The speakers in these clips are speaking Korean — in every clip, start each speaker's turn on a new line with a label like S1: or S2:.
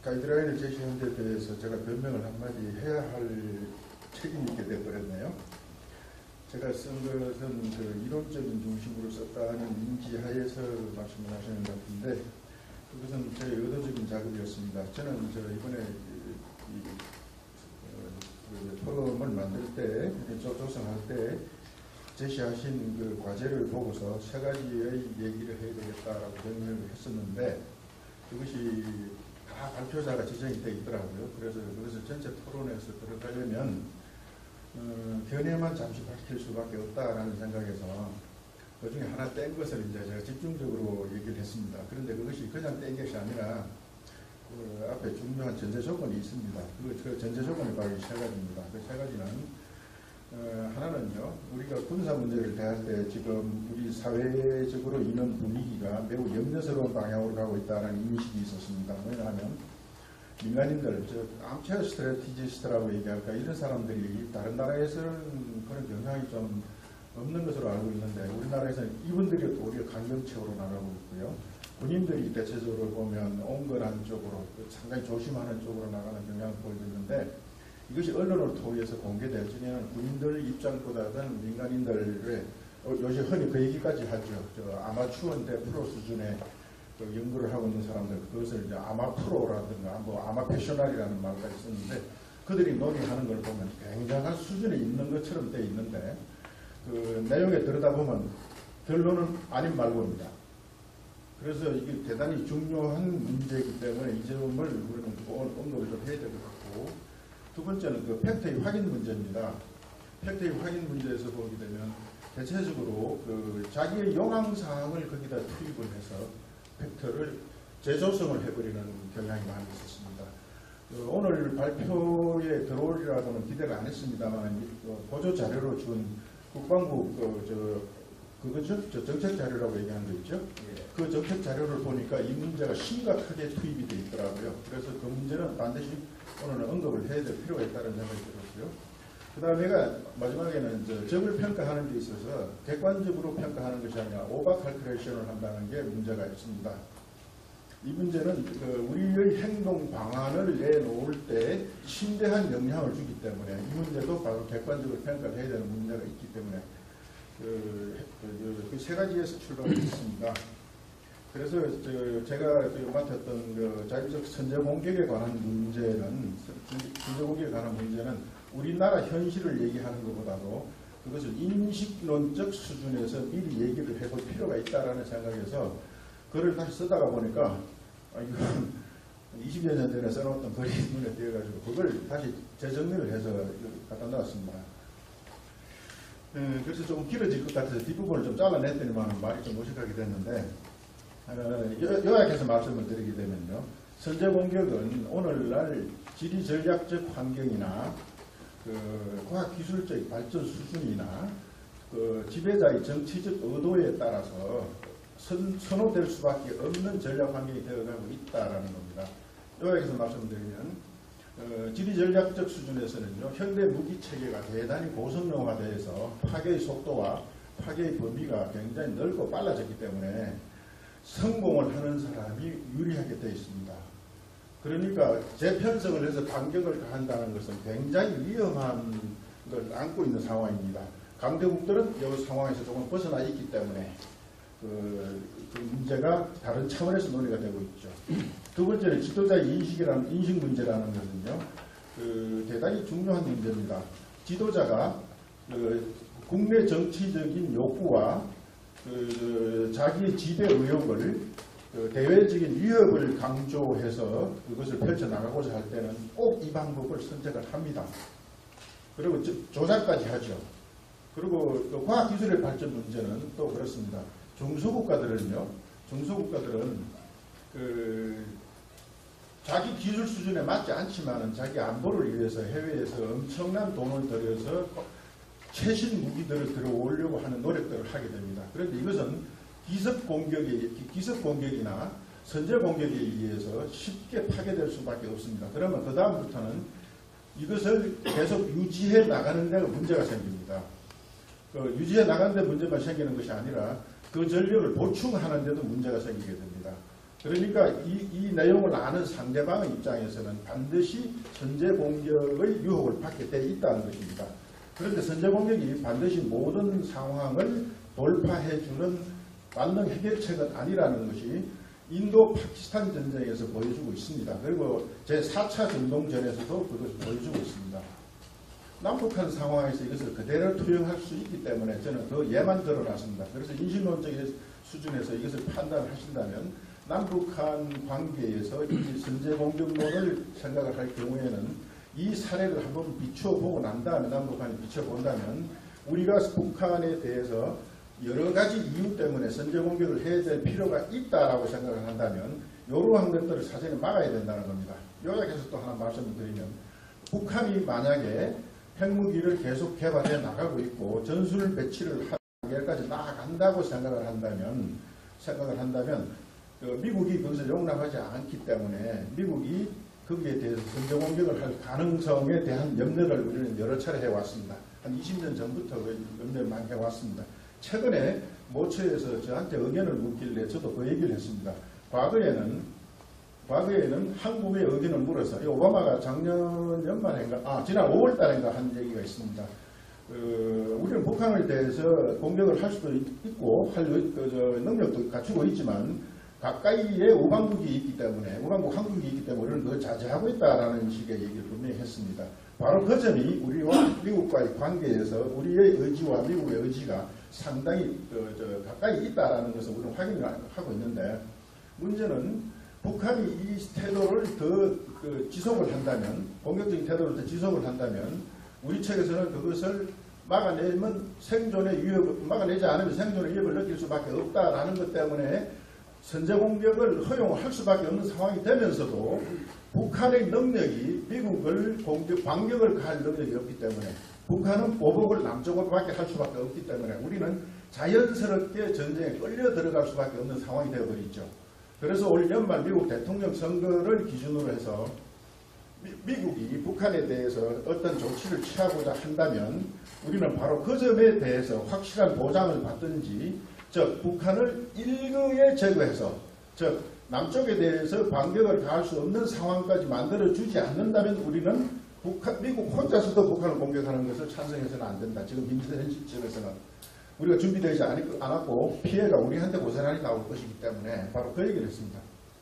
S1: 가이드라인을 제시한 데 대해서 제가 변명을 한마디 해야 할 책임이 있게 되어버렸네요. 제가 쓴 것은 그 이론적인 중심으로 썼다는 인지하에서 말씀을 하시는 것 같은데, 그것은 제 의도적인 작업이었습니다. 저는 이번에 포럼을 만들 때, 조성할 때 제시하신 그 과제를 보고서 세 가지의 얘기를 해야 되겠다라고 정리를 했었는데, 그것이 다 발표자가 지정이 되어 있더라고요. 그래서 그것을 전체 토론에서 들어가려면 견해만 잠시 밝힐 수밖에 없다라는 생각에서 그 중에 하나 뗀 것을 이제 제가 집중적으로 얘기를 했습니다. 그런데 그것이 그냥 뗀 것이 아니라 그 앞에 중요한 전제 조건이 있습니다. 그 전제 조건이 바로 이 세 가지입니다. 그 세 가지는 하나는요, 우리가 군사 문제를 대할 때 지금 우리 사회적으로 있는 분위기가 매우 염려스러운 방향으로 가고 있다는 인식이 있었습니다. 왜냐하면 민간인들, 암체어 스트래티지스트라고 얘기할까, 이런 사람들이 다른 나라에서는 그런 경향이 좀 없는 것으로 알고 있는데, 우리나라에서는 이분들이 오히려 강경체로 나가고 있고요. 군인들이 대체적으로 보면 온건한 쪽으로, 상당히 조심하는 쪽으로 나가는 경향을 보이고 있는데, 이것이 언론을 통해서 공개될 적에는 군인들 입장보다는 민간인들의, 요새 흔히 그 얘기까지 하죠. 아마추어인데 프로 수준의 연구를 하고 있는 사람들, 그것을 이제 아마프로라든가 아마패셔널이라는 말까지 썼는데, 그들이 논의하는 걸 보면 굉장한 수준에 있는 것처럼 돼 있는데, 그 내용에 들여다보면 결론은 아닌 말고입니다. 그래서 이게 대단히 중요한 문제이기 때문에 이 점을 우리는 언급을 좀 해야 될 것 같고, 두 번째는 그 팩트의 확인 문제입니다. 팩트의 확인 문제에서 보게 되면 대체적으로 그 자기의 요항사항을 거기다 투입을 해서 팩트를 재조성을 해버리는 경향이 많이 있었습니다. 오늘 발표에 들어오리라고는 기대를 안 했습니다만, 보조 자료로 준 국방부 그거죠? 정책 자료라고 얘기하는 거 있죠? 그 정책 자료를 보니까 이 문제가 심각하게 투입이 되어 있더라고요. 그래서 그 문제는 반드시 오늘은 언급을 해야 될 필요가 있다는 생각이 들었고요. 그 다음에가 마지막에는 적을 평가하는 데 있어서 객관적으로 평가하는 것이 아니라 오버 칼큘레이션을 한다는 게 문제가 있습니다. 이 문제는 우리의 행동 방안을 내놓을 때 심대한 영향을 주기 때문에 이 문제도 바로 객관적으로 평가를 해야 되는 문제가 있기 때문에 그 세 가지에서 출발을 했습니다. 그래서 제가 맡았던 자율적 선제 공격에 관한 문제는, 선제 공격에 관한 문제는 우리나라 현실을 얘기하는 것보다도 그것을 인식론적 수준에서 미리 얘기를 해볼 필요가 있다라는 생각에서 글을 다시 쓰다가 보니까 이건 20여 년 전에 써놓았던 글이 눈에 띄어가지고 그걸 다시 재정리를 해서 갖다 놨습니다. 그래서 조금 길어질 것 같아서 뒷부분을 좀 잘라냈더니만 말이 좀 어색하게 됐는데, 요약해서 말씀을 드리게 되면요, 선제 공격은 오늘날 지리 전략적 환경이나 과학기술적 발전 수준이나 지배자의 정치적 의도에 따라서 선호될 수밖에 없는 전략 환경이 되어가고 있다라는 겁니다. 요약해서 말씀드리면, 지리 전략적 수준에서는요, 현대 무기 체계가 대단히 고성능화되어서 파괴의 속도와 파괴의 범위가 굉장히 넓고 빨라졌기 때문에 성공을 하는 사람이 유리하게 되어 있습니다. 그러니까 재편성을 해서 반격을 가한다는 것은 굉장히 위험한 걸 안고 있는 상황입니다. 강대국들은 이 상황에서 조금 벗어나 있기 때문에 그 문제가 다른 차원에서 논의가 되고 있죠. 두 번째는 지도자의 인식 문제라는 것은요, 대단히 중요한 문제입니다. 지도자가 국내 정치적인 욕구와 자기의 지배 의욕을 대외적인 위협을 강조해서 그것을 펼쳐나가고자 할 때는 꼭 이 방법을 선택을 합니다. 그리고 조작까지 하죠. 그리고 과학기술의 발전 문제는 또 그렇습니다. 중소국가들은 자기 기술 수준에 맞지 않지만은 자기 안보를 위해서 해외에서 엄청난 돈을 들여서 최신 무기들을 들어오려고 하는 노력들을 하게 됩니다. 그런데 이것은 기습 공격이나 선제 공격에 의해서 쉽게 파괴될 수밖에 없습니다. 그러면 그 다음부터는 이것을 계속 유지해 나가는 데 문제가 생깁니다. 유지해 나가는 데 문제만 생기는 것이 아니라 그 전력을 보충하는 데도 문제가 생기게 됩니다. 그러니까 이 내용을 아는 상대방의 입장에서는 반드시 선제 공격의 유혹을 받게 돼 있다는 것입니다. 그런데 선제 공격이 반드시 모든 상황을 돌파해주는 만능 해결책은 아니라는 것이 인도 파키스탄 전쟁에서 보여주고 있습니다. 그리고 제4차 중동전에서도 그것을 보여주고 있습니다. 남북한 상황에서 이것을 그대로 투영할 수 있기 때문에 저는 그 예만 드러났습니다. 그래서 인신론적인 수준에서 이것을 판단하신다면 남북한 관계에서 이 선제공격론을 생각을 할 경우에는 이 사례를 한번 비춰보고 난 다음에 남북한이 비춰본다면 우리가 북한에 대해서 여러 가지 이유 때문에 선제공격을 해야 될 필요가 있다라고 생각을 한다면 이러한 것들을 사전에 막아야 된다는 겁니다. 요약해서 또 하나 말씀을 드리면 북한이 만약에 핵무기를 계속 개발해 나가고 있고 전술 배치를 하기까지 나아간다고 생각을 한다면 미국이 그것을 용납하지 않기 때문에 미국이 거기에 대해서 선제공격을 할 가능성에 대한 염려를 우리는 여러 차례 해왔습니다. 한 20년 전부터 그 염려를 많이 해왔습니다. 최근에 모처에서 저한테 의견을 묻길래 저도 그 얘기를 했습니다. 과거에는 한국의 의견을 물어서 오바마가 작년 연말인가 지난 5월달인가 한 얘기가 있습니다. 우리는 북한에 대해서 공격을 할 수도 있고 할 능력도 갖추고 있지만 가까이에 우방국이 있기 때문에 우방국 한국이 있기 때문에 우리는 그걸 자제하고 있다라는 식의 얘기를 분명히 했습니다. 바로 그 점이 우리와 미국과의 관계에서 우리의 의지와 미국의 의지가 상당히 가까이 있다라는 것을 우리는 확인을 하고 있는데 문제는 북한이 이 태도를 더 지속을 한다면 공격적인 태도를 더 지속을 한다면 우리 측에서는 그것을 막아내지 않으면 생존의 위협을 느낄 수밖에 없다라는 것 때문에 선제공격을 허용할 수밖에 없는 상황이 되면서도 북한의 능력이 미국을 반격을 가할 능력이 없기 때문에 북한은 보복을 남쪽으로밖에 할 수밖에 없기 때문에 우리는 자연스럽게 전쟁에 끌려 들어갈 수밖에 없는 상황이 되어버리죠. 그래서 올 연말 미국 대통령 선거를 기준으로 해서 미국이 북한에 대해서 어떤 조치를 취하고자 한다면 우리는 바로 그 점에 대해서 확실한 보장을 받든지 즉 북한을 일거에 제거해서 즉 남쪽에 대해서 반격을 가할 수 없는 상황까지 만들어주지 않는다면 우리는 미국 혼자서도 북한을 공격하는 것을 찬성해서는 안 된다. 지금 현재 시점에서는 우리가 준비되지 않았고 피해가 우리한테 고스란히 나올 것이기 때문에 바로 그 얘기를 했습니다.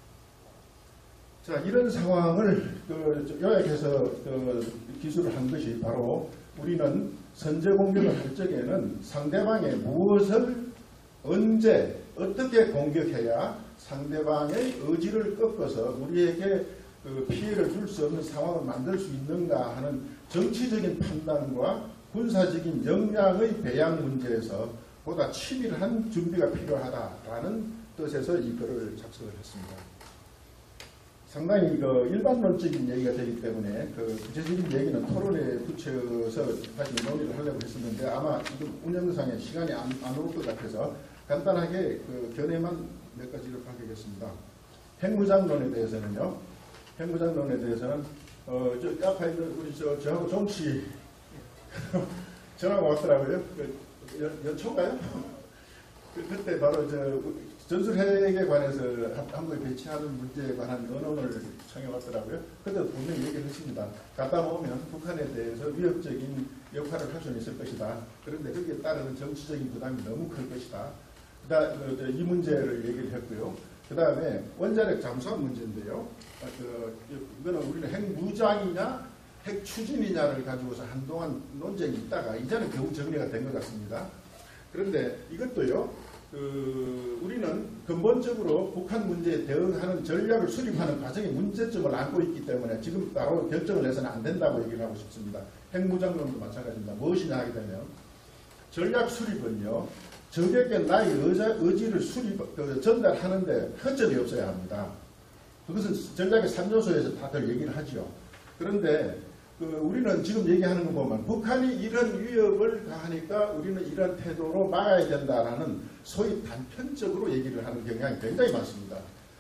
S1: 자, 이런 상황을 요약해서 기술을 한 것이 바로 우리는 선제공격을 할 적에는 상대방의 무엇을 언제 어떻게 공격해야 상대방의 의지를 꺾어서 우리에게 피해를 줄 수 없는 상황을 만들 수 있는가 하는 정치적인 판단과 군사적인 역량의 배양 문제에서 보다 치밀한 준비가 필요하다라는 뜻에서 이 글을 작성을 했습니다. 상당히 일반론적인 얘기가 되기 때문에 구체적인 얘기는 토론에 붙여서 다시 논의를 하려고 했었는데 아마 지금 운영상에 시간이 안 올 것 같아서 간단하게 견해만 몇 가지를 밝히겠습니다. 핵무장론에 대해서는요. 핵무장론에 대해서는 저 앞에 있는 우리 저하고 종씨 전화가 왔더라고요. 연초인가요? 그때 바로 전술핵에 관해서 한국에 배치하는 문제에 관한 언론을 청해왔더라고요. 그때도 분명히 얘기를 했습니다. 갖다 놓으면 북한에 대해서 위협적인 역할을 할 수는 있을 것이다. 그런데 거기에 따르는 정치적인 부담이 너무 클 것이다. 이 문제를 얘기를 했고요. 그 다음에 원자력 잠수함 문제인데요. 이거는 우리는 핵무장이냐 핵추진이냐를 가지고서 한동안 논쟁이 있다가 이제는 겨우 정리가 된 것 같습니다. 그런데 이것도요. 우리는 근본적으로 북한 문제에 대응하는 전략을 수립하는 과정에 문제점을 안고 있기 때문에 지금 바로 결정을 해서는 안 된다고 얘기를 하고 싶습니다. 핵무장론도 마찬가지입니다. 무엇이냐 하게 되면 전략 수립은요. 적에게 나의 의지를 전달하는데 허점이 없어야 합니다. 그것은 전략의 3요소에서 다들 얘기를 하죠. 그런데 우리는 지금 얘기하는 거 보면 북한이 이런 위협을 가하니까 우리는 이런 태도로 막아야 된다라는 소위 단편적으로 얘기를 하는 경향이 굉장히 많습니다.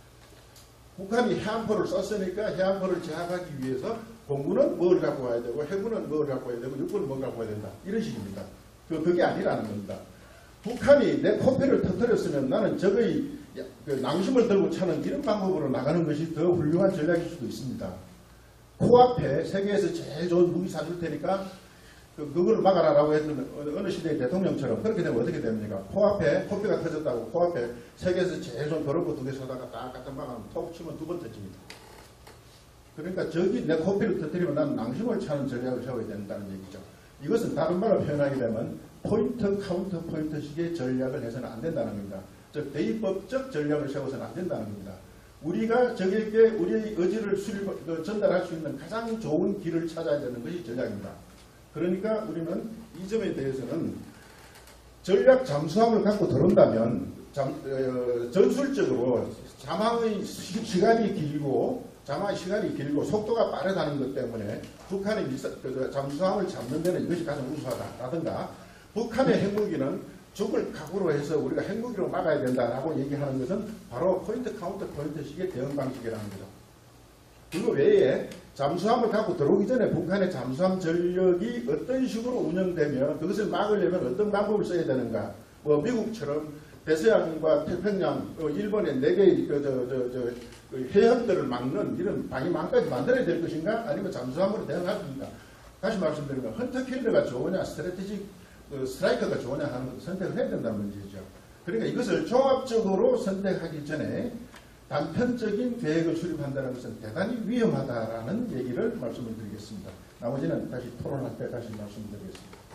S1: 북한이 해안포를 썼으니까 해안포를 제압하기 위해서 공군은 뭘 갖고 와야 되고 해군은 뭘 갖고 와야 되고 육군은 뭘 갖고 와야 된다. 이런 식입니다. 그게 아니라는 겁니다. 북한이 내 포패를 터뜨렸으면 나는 적의 그 낭심을 들고 차는 이런 방법으로 나가는 것이 더 훌륭한 전략일 수도 있습니다. 코앞에 세계에서 제일 좋은 무기 사줄 테니까 그걸 막아라라고 했던 어느 시대의 대통령처럼 그렇게 되면 어떻게 됩니까? 코앞에 코피가 터졌다고 코앞에 세계에서 제일 좋은 도로보 2개 쏘다가 딱 갖다 막으면 톡 치면 2번 터집니다. 그러니까 저기 내 코피를 터뜨리면 난 낭심을 차는 전략을 세워야 된다는 얘기죠. 이것은 다른 말로 표현하게 되면 포인트 카운터 포인트식의 전략을 해서는 안 된다는 겁니다. 즉 대입법적 전략을 세워서는 안 된다는 겁니다. 우리가 적에게 우리의 의지를 전달할 수 있는 가장 좋은 길을 찾아야 되는 것이 전략입니다. 그러니까 우리는 이 점에 대해서는 전략 잠수함을 갖고 들어온다면 전술적으로 자망의 시간이 길고 속도가 빠르다는 것 때문에 북한의 잠수함을 잡는 데는 이것이 가장 우수하다라든가 북한의 핵무기는 죽을 각오로 해서 우리가 핵무기로 막아야 된다라고 얘기하는 것은 바로 포인트 카운터 포인트식의 대응 방식이라는 거죠. 그거 외에 잠수함을 갖고 들어오기 전에 북한의 잠수함 전력이 어떤 식으로 운영되면 그것을 막으려면 어떤 방법을 써야 되는가. 뭐 미국처럼 대서양과 태평양, 일본의 4개의 해협들을 막는 이런 방위망까지 만들어야 될 것인가 아니면 잠수함으로 대응할 것인가. 다시 말씀드리면 헌터킬러가 좋으냐 스트래티직 스트라이커가 좋으냐 하는 것을 선택을 해야 된다는 문제죠. 그러니까 이것을 종합적으로 선택하기 전에 단편적인 계획을 수립한다는 것은 대단히 위험하다라는 얘기를 말씀을 드리겠습니다. 나머지는 다시 토론할 때 다시 말씀드리겠습니다.